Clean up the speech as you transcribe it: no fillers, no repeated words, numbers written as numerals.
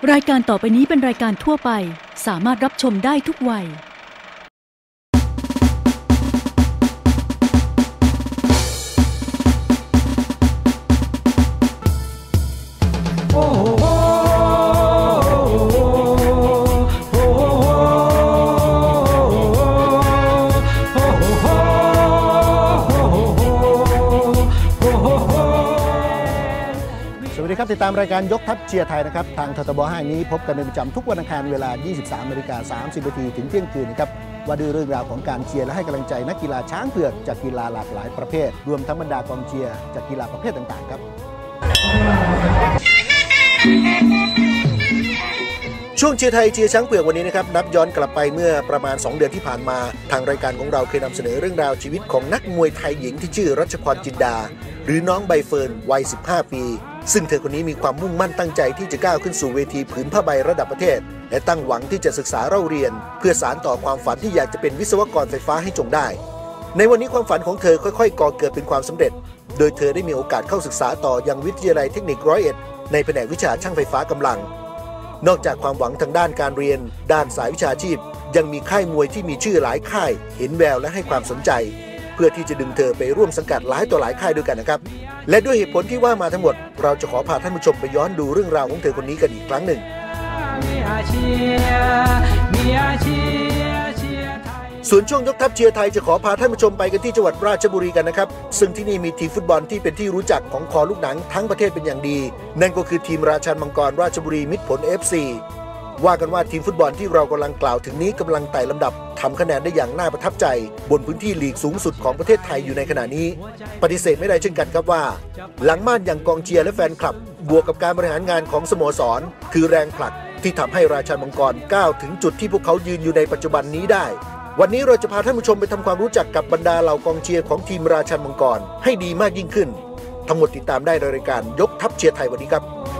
รายการต่อไปนี้เป็นรายการทั่วไปสามารถรับชมได้ทุกวัยติดตามรายการยกทัพเชียร์ไทยนะครับทางททบ5นี้พบกันเป็นประจำทุกวันอังคารเวลา 23:30 น.ถึงเที่ยงคืนนะครับว่าด้วยเรื่องราวของการเชียร์และให้กำลังใจนักกีฬาช้างเผือกจากกีฬาหลากหลายประเภทรวมทั้งบรรดากองเชียร์จากกีฬาประเภทต่างๆครับช่วงเชียร์ไทยเชียร์ช้างเผือกวันนี้นะครับนับย้อนกลับไปเมื่อประมาณ2 เดือนที่ผ่านมาทางรายการของเราเคยนำเสนอเรื่องราวชีวิตของนักมวยไทยหญิงที่ชื่อรัชพรจินดาหรือน้องใบเฟิร์นวัย15 ปีซึ่งเธอคนนี้มีความมุ่งมั่นตั้งใจที่จะก้าวขึ้นสู่เวทีผืนผ้าใบระดับประเทศและตั้งหวังที่จะศึกษาเล่าเรียนเพื่อสานต่อความฝันที่อยากจะเป็นวิศวกรไฟฟ้าให้จงได้ในวันนี้ความฝันของเธอค่อยๆก่อเกิดเป็นความสำเร็จโดยเธอได้มีโอกาสเข้าศึกษาต่อยังวิทยาลัยเทคนิค101ในแผนกวิชาช่างไฟฟ้ากำลังนอกจากความหวังทางด้านการเรียนด้านสายวิชาชีพยังมีค่ายมวยที่มีชื่อหลายค่ายเห็นแววและให้ความสนใจเพื่อที่จะดึงเธอไปร่วมสังกัดหลายต่อหลายค่ายด้วยกันนะครับและด้วยเหตุผลที่ว่ามาทั้งหมดเราจะขอพาท่านผู้ชมไปย้อนดูเรื่องราวของเธอคนนี้กันอีกครั้งหนึ่งส่วนช่วงยกทัพเชียร์ไทยจะขอพาท่านผู้ชมไปกันที่จังหวัดราชบุรีกันนะครับซึ่งที่นี่มีทีมฟุตบอลที่เป็นที่รู้จักของคอลูกหนังทั้งประเทศเป็นอย่างดีนั่นก็คือทีมราชันมังกรราชบุรีมิตรผล FCว่ากันว่าทีมฟุตบอลที่เรากำลังกล่าวถึงนี้กำลังไต่ลำดับทำคะแนนได้อย่างน่าประทับใจบนพื้นที่ลีกสูงสุดของประเทศไทยอยู่ในขณะนี้ปฏิเสธไม่ได้เช่นกันครับว่าหลังม่านอย่างกองเชียร์และแฟนคลับบวกกับการบริหารงานของสโมสรคือแรงผลักที่ทำให้ราชันมังกรก้าวถึงจุดที่พวกเขายืนอยู่ในปัจจุบันนี้ได้วันนี้เราจะพาท่านผู้ชมไปทำความรู้จักกับบรรดาเหล่ากองเชียร์ของทีมราชันมังกรให้ดีมากยิ่งขึ้นทั้งหมดติดตามได้ในรายการยกทัพเชียร์ไทยวันนี้ครับ